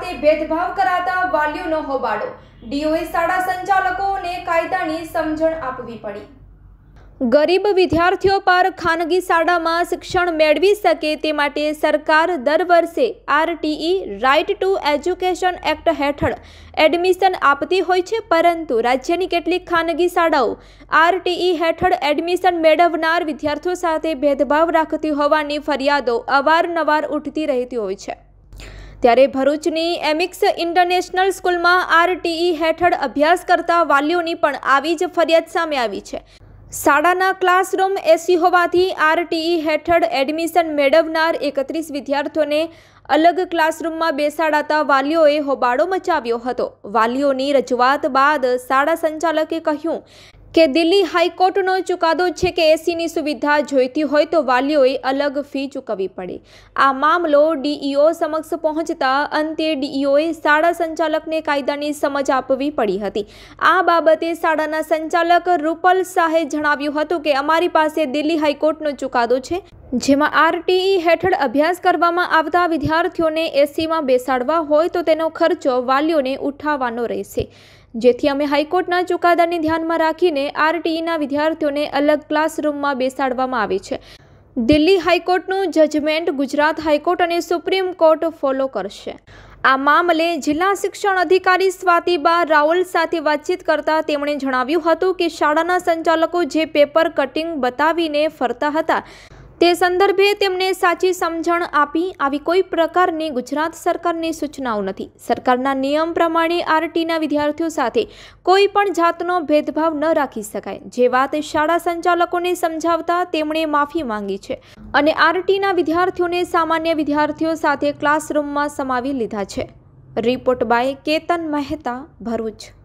સાથે ભેદભાવ કરાતા વાલીઓનો હોબાળો। ડીઓએ શાળા સંચાલકોને કાયદાની સમજણ આપવી પડી। ગરીબ વિદ્યાર્થીઓ પર ખાનગી શાળામાં શિક્ષણ મેળવી શકે તે માટે સરકાર દર વર્ષે RTE right to education act હેઠળ એડમિશન આપતી હોય છે, પરંતુ રાજ્યની કેટલીક ખાનગી શાળાઓ આરટીઈ હેઠળ એડમિશન મેળવનાર વિદ્યાર્થીઓ સાથે ભેદભાવ રાખતી હોવાની ફરિયાદો અવારનવાર ઉઠતી રહેતી હોય છે। ત્યારે ભરૂચની એમિક્સ ઇન્ટરનેશનલ સ્કૂલમાં આરટીઈ હેઠળ અભ્યાસ કરતા વાલીઓની પણ આવી જ ફરિયાદ સામે આવી છે। શાળાના ક્લાસરૂમ એસી હોવાથી આરટીઈ હેઠળ એડમિશન મેળવનાર 31 વિદ્યાર્થીઓને અલગ ક્લાસરૂમમાં બેસાડાતા વાલીઓએ હોબાળો મચાવ્યો હતો। વાલીઓની રજૂઆત બાદ શાળા સંચાલકે કહ્યું કે દિલ્હી હાઈકોર્ટનો ચુકાદો છે કે એસીની સુવિધા જોઈતી હોય તો વાલીઓએ અલગ ફી ચૂકવવી પડે। આ મામલો ડીઈઓ સમક્ષ પહોંચતા અંતે ડીઈઓએ શાળા સંચાલકને કાયદાની સમજ આપવી પડી હતી। આ બાબતે શાળાના સંચાલક રૂપલ શાહે જણાવ્યું હતું કે અમારી પાસે દિલ્હી હાઈકોર્ટનો ચુકાદો છે, જેમાં આરટીઈ હેઠળ અભ્યાસ કરવામાં આવતા વિદ્યાર્થીઓને એસીમાં બેસાડવા હોય તો તેનો ખર્ચો વાલીઓને ઉઠાવવાનો રહેશે, જેથી અમે હાઈકોર્ટના ચુકાદાને ધ્યાનમાં રાખીને આરટીઈના વિદ્યાર્થીઓને અલગ ક્લાસરૂમમાં બેસાડવામાં આવે છે। દિલ્હી હાઈકોર્ટનું જજમેન્ટ ગુજરાત હાઈકોર્ટ અને સુપ્રીમ કોર્ટ ફોલો કરશે। આ મામલે જિલ્લા શિક્ષણ અધિકારી સ્વાતિબા રાવલ સાથે વાતચીત કરતા તેમણે જણાવ્યું હતું કે શાળાના સંચાલકો જે પેપર કટિંગ બતાવીને ફરતા હતા તે સંદર્ભે તેમને સાચી સમજણ આપી। આવી કોઈ પ્રકારની ગુજરાત સરકારની સૂચનાઓ નથી। સરકારના નિયમ પ્રમાણે આરટીના વિદ્યાર્થીઓ સાથે કોઈ પણ જાતનો ભેદભાવ ન રાખી શકાય। જે વાત શાળા સંચાલકોને સમજાવતા તેમણે માફી માંગી છે અને આરટીના વિદ્યાર્થીઓને સામાન્ય વિદ્યાર્થીઓ સાથે ક્લાસરૂમમાં સમાવી લીધા છે। Report by Ketan Mehta, Bharuch.